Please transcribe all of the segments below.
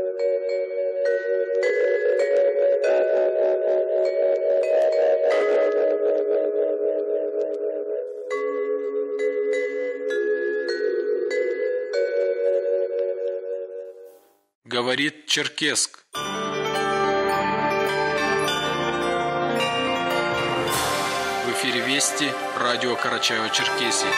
Говорит Черкесск. В эфире Вести, радио Карачаево-Черкесия.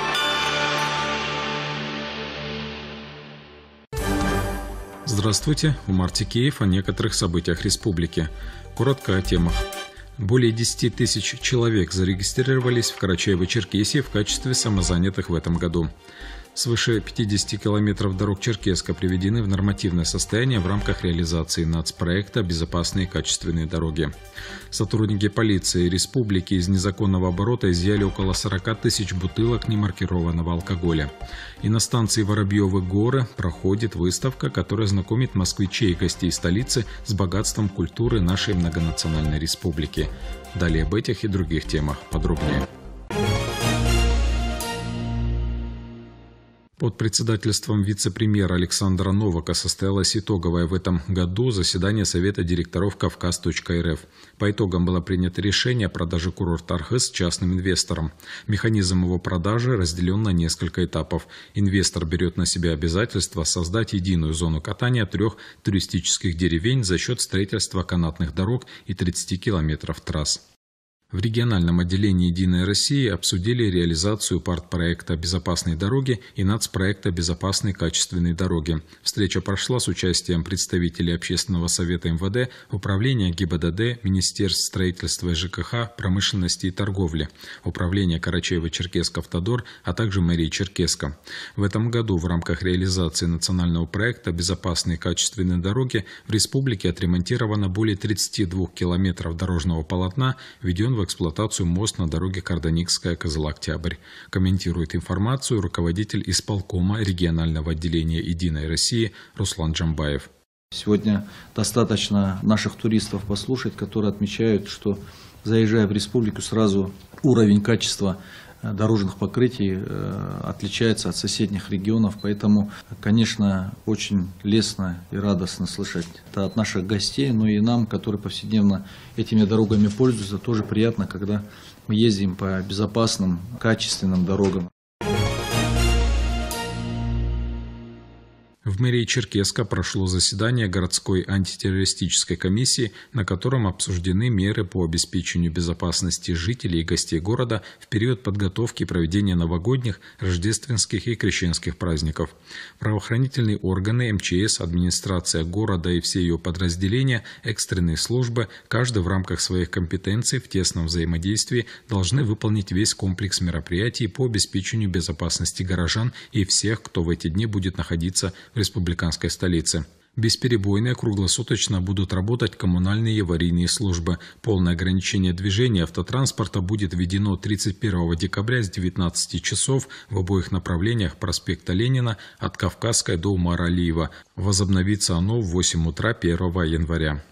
Здравствуйте, Умар Тикеев о некоторых событиях республики. Коротко о темах. Более 10 тысяч человек зарегистрировались в Карачаево-Черкесии в качестве самозанятых в этом году. Свыше 50 километров дорог Черкесска приведены в нормативное состояние в рамках реализации нацпроекта «Безопасные и качественные дороги». Сотрудники полиции республики из незаконного оборота изъяли около 40 тысяч бутылок немаркированного алкоголя. И на станции Воробьевы горы проходит выставка, которая знакомит москвичей и гостей столицы с богатством культуры нашей многонациональной республики. Далее об этих и других темах подробнее. Под председательством вице-премьера Александра Новака состоялось итоговое в этом году заседание Совета директоров Кавказ.РФ. По итогам было принято решение о продаже курорта Архыз частным инвесторам. Механизм его продажи разделен на несколько этапов. Инвестор берет на себя обязательство создать единую зону катания 3 туристических деревень за счет строительства канатных дорог и 30 километров трасс. В региональном отделении «Единой России» обсудили реализацию партпроекта «Безопасные дороги» и нацпроекта «Безопасные качественные дороги». Встреча прошла с участием представителей Общественного совета МВД, Управления ГИБДД, Министерств строительства и ЖКХ, промышленности и торговли, Управления Карачаево-Черкесск-Автодор, а также мэрии Черкесска. В этом году в рамках реализации национального проекта «Безопасные качественные дороги» в республике отремонтировано более 32 километров дорожного полотна, введен в эксплуатацию мост на дороге Карданикская-Кызыл-Октябрь. Комментирует информацию руководитель исполкома регионального отделения «Единой России» Руслан Джамбаев. Сегодня достаточно наших туристов послушать, которые отмечают, что, заезжая в республику, сразу уровень качества дорожных покрытий отличается от соседних регионов, поэтому, конечно, очень лестно и радостно слышать это от наших гостей, но и нам, которые повседневно этими дорогами пользуются, тоже приятно, когда мы ездим по безопасным, качественным дорогам. В мэрии Черкесска прошло заседание городской антитеррористической комиссии, на котором обсуждены меры по обеспечению безопасности жителей и гостей города в период подготовки и проведения новогодних, рождественских и крещенских праздников. Правоохранительные органы, МЧС, администрация города и все ее подразделения, экстренные службы, каждый в рамках своих компетенций в тесном взаимодействии должны выполнить весь комплекс мероприятий по обеспечению безопасности горожан и всех, кто в эти дни будет находиться в республиканской столице. Бесперебойно и круглосуточно будут работать коммунальные и аварийные службы. Полное ограничение движения автотранспорта будет введено 31 декабря с 19 часов в обоих направлениях проспекта Ленина от Кавказской до Умара Алиева. Возобновится оно в 8 утра 1 января.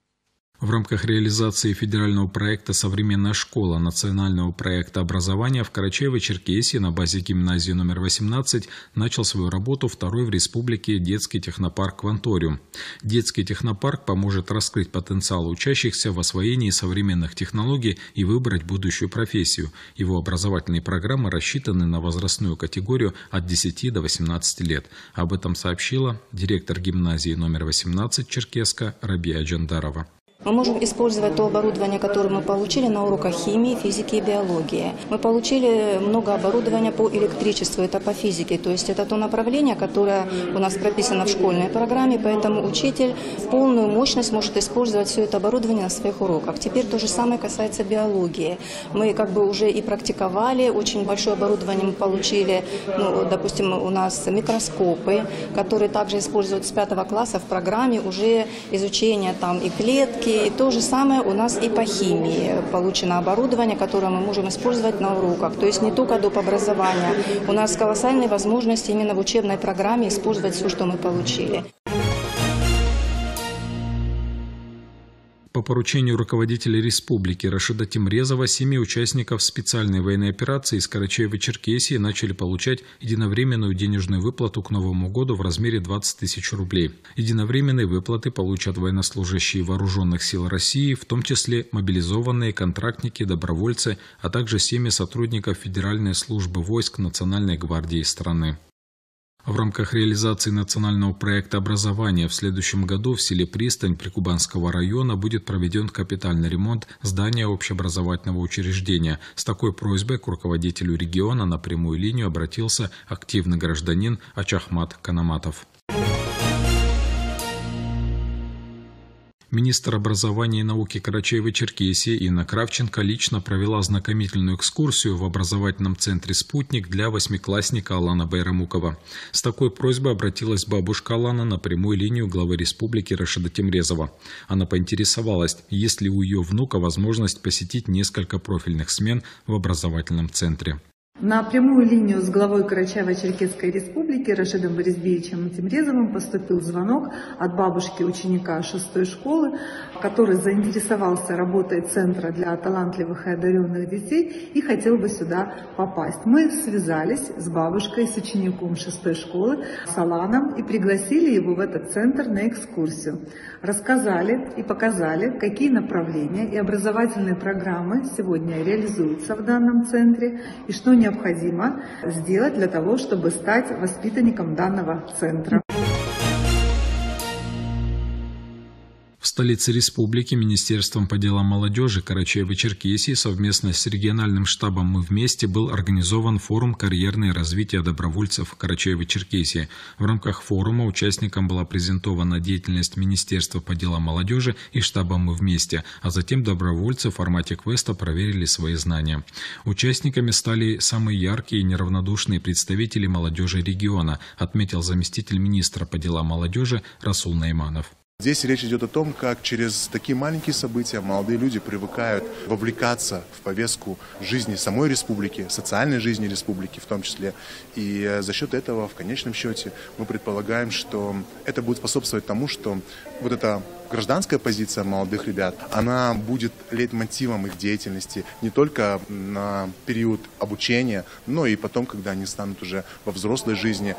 В рамках реализации федерального проекта «Современная школа» национального проекта образования в Карачаево-Черкесии на базе гимназии номер 18 начал свою работу второй в республике детский технопарк «Кванториум». Детский технопарк поможет раскрыть потенциал учащихся в освоении современных технологий и выбрать будущую профессию. Его образовательные программы рассчитаны на возрастную категорию от 10 до 18 лет. Об этом сообщила директор гимназии номер 18 Черкесска Рабия Джандарова. Мы можем использовать то оборудование, которое мы получили на уроках химии, физики и биологии. Мы получили много оборудования по электричеству, это по физике. То есть это то направление, которое у нас прописано в школьной программе, поэтому учитель в полную мощность может использовать все это оборудование на своих уроках. Теперь то же самое касается биологии. Мы уже и практиковали, очень большое оборудование мы получили. Допустим, у нас микроскопы, которые также используют с 5 класса в программе уже изучения и клетки. И то же самое у нас и по химии. Получено оборудование, которое мы можем использовать на уроках. То есть не только доп. Образования. У нас колоссальные возможности именно в учебной программе использовать все, что мы получили. По поручению руководителя республики Рашида Тимрезова 7 участников специальной военной операции из Карачаева-Черкесии начали получать единовременную денежную выплату к Новому году в размере 20 тысяч рублей. Единовременные выплаты получат военнослужащие Вооруженных сил России, в том числе мобилизованные, контрактники, добровольцы, а также семьи сотрудников Федеральной службы войск Национальной гвардии страны. В рамках реализации национального проекта образования в следующем году в селе Пристань Прикубанского района будет проведен капитальный ремонт здания общеобразовательного учреждения. С такой просьбой к руководителю региона на прямую линию обратился активный гражданин Ачахмат Канаматов. Министр образования и науки Карачаева-Черкесии Инна Кравченко лично провела ознакомительную экскурсию в образовательном центре «Спутник» для восьмиклассника Алана Байрамукова. С такой просьбой обратилась бабушка Алана на прямую линию главы республики Рашида Тимрезова. Она поинтересовалась, есть ли у ее внука возможность посетить несколько профильных смен в образовательном центре. На прямую линию с главой Карачаево-Черкесской республики Рашидом Борисбеевичем Тимрезовым поступил звонок от бабушки ученика 6-й школы, который заинтересовался работой центра для талантливых и одаренных детей и хотел бы сюда попасть. Мы связались с бабушкой, с учеником 6-й школы, с Аланом, и пригласили его в этот центр на экскурсию. Рассказали и показали, какие направления и образовательные программы сегодня реализуются в данном центре и что необходимо сделать для того, чтобы стать воспитанником данного центра. В столице республики Министерством по делам молодежи Карачаева-Черкесии совместно с региональным штабом «Мы вместе» был организован форум «Карьерное развитие добровольцев Карачаева-Черкесии». В рамках форума участникам была презентована деятельность Министерства по делам молодежи и штаба «Мы вместе», а затем добровольцы в формате квеста проверили свои знания. Участниками стали самые яркие и неравнодушные представители молодежи региона, отметил заместитель министра по делам молодежи Расул Найманов. Здесь речь идет о том, как через такие маленькие события молодые люди привыкают вовлекаться в повестку жизни самой республики, социальной жизни республики в том числе. И за счет этого, в конечном счете, мы предполагаем, что это будет способствовать тому, что вот эта гражданская позиция молодых ребят, она будет лейтмотивом их деятельности не только на период обучения, но и потом, когда они станут уже во взрослой жизни.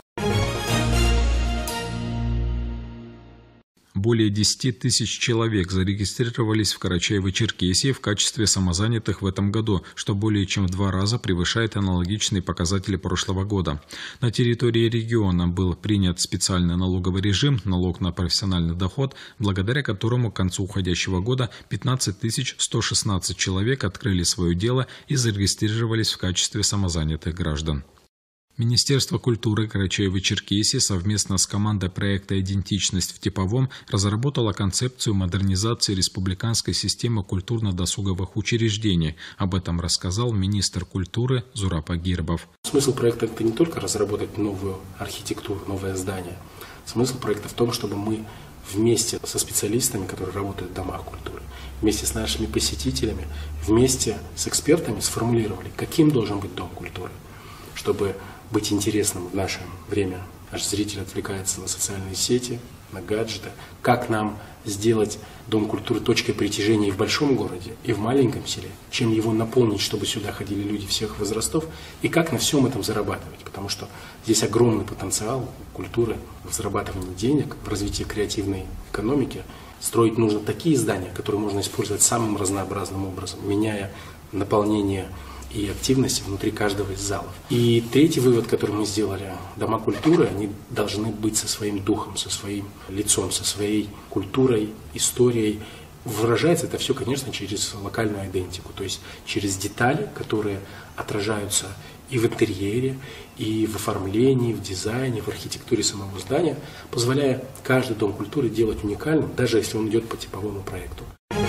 Более 10 тысяч человек зарегистрировались в Карачаево-Черкесии в качестве самозанятых в этом году, что более чем в 2 раза превышает аналогичные показатели прошлого года. На территории региона был принят специальный налоговый режим, налог на профессиональный доход, благодаря которому к концу уходящего года 15 116 человек открыли свое дело и зарегистрировались в качестве самозанятых граждан. Министерство культуры Карачаева-Черкесии совместно с командой проекта «Идентичность в типовом» разработало концепцию модернизации республиканской системы культурно-досуговых учреждений. Об этом рассказал министр культуры Зураб Агирбов. Смысл проекта – это не только разработать новую архитектуру, новое здание. Смысл проекта в том, чтобы мы вместе со специалистами, которые работают в домах культуры, вместе с нашими посетителями, вместе с экспертами сформулировали, каким должен быть дом культуры, чтобы быть интересным в наше время. Наш зритель отвлекается на социальные сети, на гаджеты. Как нам сделать Дом культуры точкой притяжения и в большом городе, и в маленьком селе? Чем его наполнить, чтобы сюда ходили люди всех возрастов? И как на всем этом зарабатывать? Потому что здесь огромный потенциал культуры в зарабатывании денег, в развитии креативной экономики. Строить нужно такие здания, которые можно использовать самым разнообразным образом, меняя наполнение и активности внутри каждого из залов. И третий вывод, который мы сделали: дома культуры, они должны быть со своим духом, со своим лицом, со своей культурой, историей. Выражается это все, конечно, через локальную идентику, то есть через детали, которые отражаются и в интерьере, и в оформлении, в дизайне, в архитектуре самого здания, позволяя каждый дом культуры делать уникальным, даже если он идет по типовому проекту.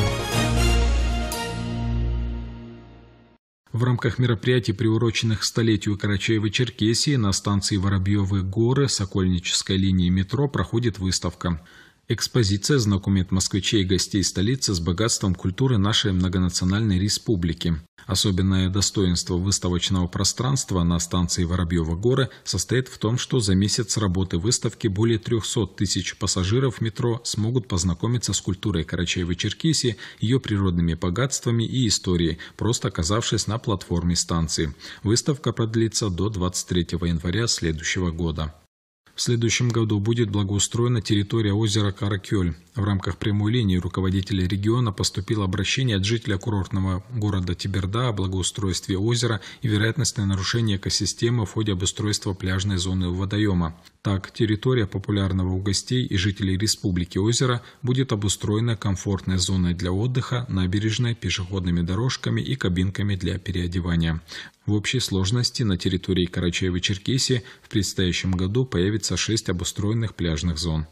В рамках мероприятий, приуроченных к столетию Карачаева-Черкесии, на станции Воробьевы горы Сокольнической линии метро проходит выставка. Экспозиция знакомит москвичей и гостей столицы с богатством культуры нашей многонациональной республики. Особенное достоинство выставочного пространства на станции Воробьевы горы состоит в том, что за месяц работы выставки более 300 тысяч пассажиров метро смогут познакомиться с культурой Карачаево-Черкесии, ее природными богатствами и историей, просто оказавшись на платформе станции. Выставка продлится до 23 января следующего года. В следующем году будет благоустроена территория озера Каракёль. В рамках прямой линии руководителя региона поступило обращение от жителя курортного города Теберда о благоустройстве озера и вероятностное нарушение экосистемы в ходе обустройства пляжной зоны водоема. Так, территория популярного у гостей и жителей республики озера будет обустроена комфортной зоной для отдыха, набережной, пешеходными дорожками и кабинками для переодевания. В общей сложности на территории Карачаево-Черкесии в предстоящем году появится 6 обустроенных пляжных зон.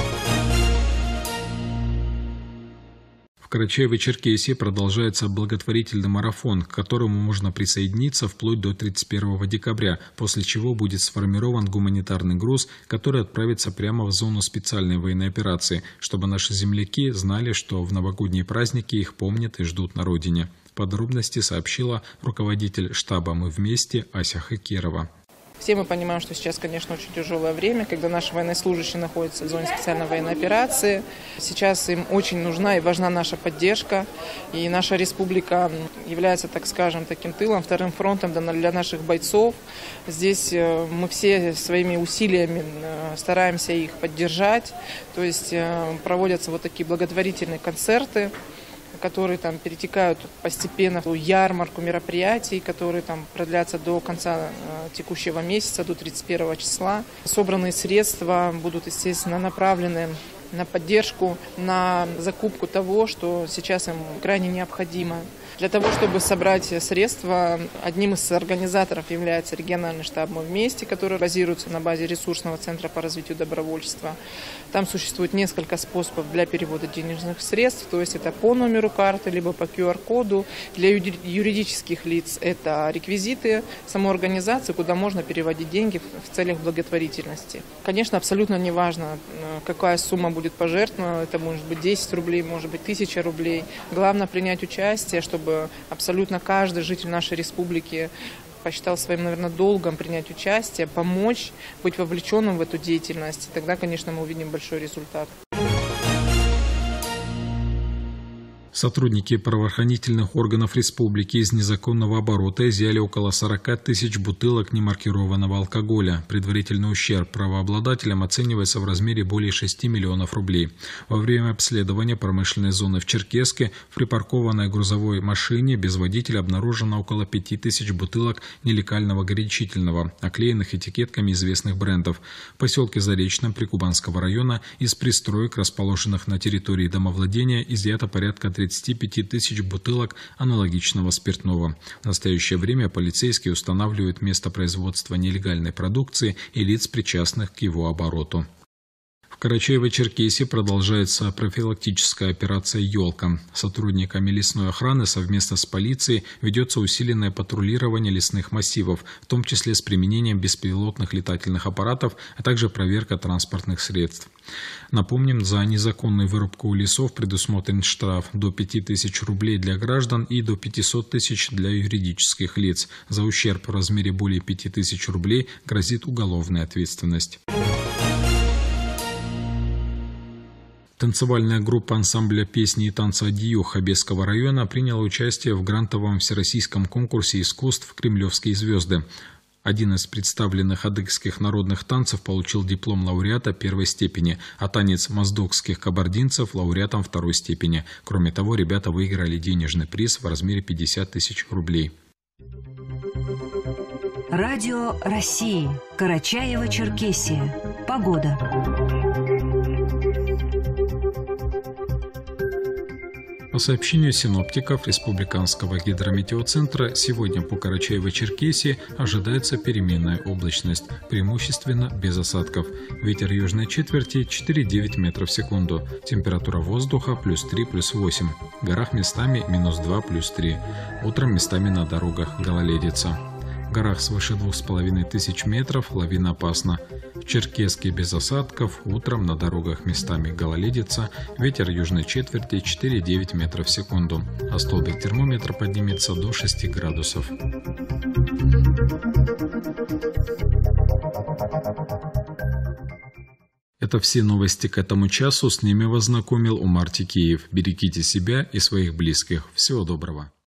В Карачаево-Черкесии продолжается благотворительный марафон, к которому можно присоединиться вплоть до 31 декабря, после чего будет сформирован гуманитарный груз, который отправится прямо в зону специальной военной операции, чтобы наши земляки знали, что в новогодние праздники их помнят и ждут на родине. Подробности сообщила руководитель штаба «Мы вместе» Ася Хакирова. Все мы понимаем, что сейчас, конечно, очень тяжелое время, когда наши военнослужащие находятся в зоне специальной военной операции. Сейчас им очень нужна и важна наша поддержка. И наша республика является, так скажем, таким тылом, вторым фронтом для наших бойцов. Здесь мы все своими усилиями стараемся их поддержать. То есть проводятся вот такие благотворительные концерты, которые там перетекают постепенно в ярмарку мероприятий, которые там продлятся до конца текущего месяца, до 31 числа. Собранные средства будут, естественно, направлены на поддержку, на закупку того, что сейчас им крайне необходимо. Для того, чтобы собрать средства, одним из организаторов является региональный штаб «Мы вместе», который базируется на базе ресурсного центра по развитию добровольчества. Там существует несколько способов для перевода денежных средств, то есть это по номеру карты, либо по QR-коду. Для юридических лиц это реквизиты самой организации, куда можно переводить деньги в целях благотворительности. Конечно, абсолютно не важно, какая сумма будет пожертвована, это может быть 10 рублей, может быть 1000 рублей. Главное принять участие, чтобы абсолютно каждый житель нашей республики посчитал своим, наверное, долгом принять участие, помочь, быть вовлеченным в эту деятельность. И тогда, конечно, мы увидим большой результат. Сотрудники правоохранительных органов республики из незаконного оборота изъяли около 40 тысяч бутылок немаркированного алкоголя. Предварительный ущерб правообладателям оценивается в размере более 6 миллионов рублей. Во время обследования промышленной зоны в Черкесске в припаркованной грузовой машине без водителя обнаружено около 5000 бутылок нелегального горячительного, оклеенных этикетками известных брендов. В поселке Заречном Прикубанского района из пристроек, расположенных на территории домовладения, изъято порядка 35 тысяч бутылок аналогичного спиртного. В настоящее время полицейские устанавливают место производства нелегальной продукции и лиц, причастных к его обороту. В Карачаево-Черкесии продолжается профилактическая операция «Елка». Сотрудниками лесной охраны совместно с полицией ведется усиленное патрулирование лесных массивов, в том числе с применением беспилотных летательных аппаратов, а также проверка транспортных средств. Напомним, за незаконную вырубку лесов предусмотрен штраф до 5000 рублей для граждан и до 500 тысяч для юридических лиц. За ущерб в размере более 5000 рублей грозит уголовная ответственность. Танцевальная группа ансамбля песни и танца «Адио» Хабесского района приняла участие в грантовом всероссийском конкурсе искусств «Кремлевские звезды». Один из представленных адыгских народных танцев получил диплом лауреата первой степени, а танец моздокских кабардинцев – лауреатом второй степени. Кроме того, ребята выиграли денежный приз в размере 50 тысяч рублей. Радио России. Карачаево-Черкесия. Погода. По сообщению синоптиков Республиканского гидрометеоцентра, сегодня по Карачаево-Черкесии ожидается переменная облачность, преимущественно без осадков. Ветер южной четверти 4,9 метров в секунду. Температура воздуха +3, +8. В горах местами -2, +3. Утром местами на дорогах гололедица. горах свыше 2500 метров лавина опасна. В Черкесске без осадков, утром на дорогах местами гололедица, ветер южной четверти 4,9 метров в секунду, а столбик термометра поднимется до 6 градусов. Это все новости к этому часу. С ними вас знакомил Умар Тикеев. Берегите себя и своих близких. Всего доброго.